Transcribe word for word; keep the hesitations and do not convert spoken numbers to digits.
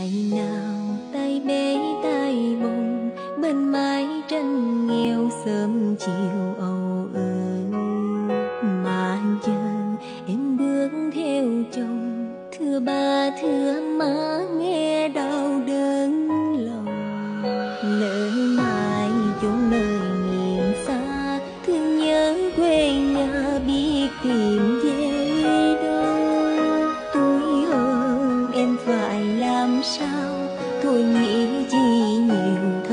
ngày nào tay bế tay bồng bên mái tranh nghèo sớm chiều âu ơ, mà giờ em bước theo chồng thưa ba thưa má nghe đau đớn lòng. Lỡ mai chốn nơi nghiêng xa thương nhớ quê nhà biết tìm về đâu. Tuổi hơn em phải làm sao thôi nghĩ chi nhiều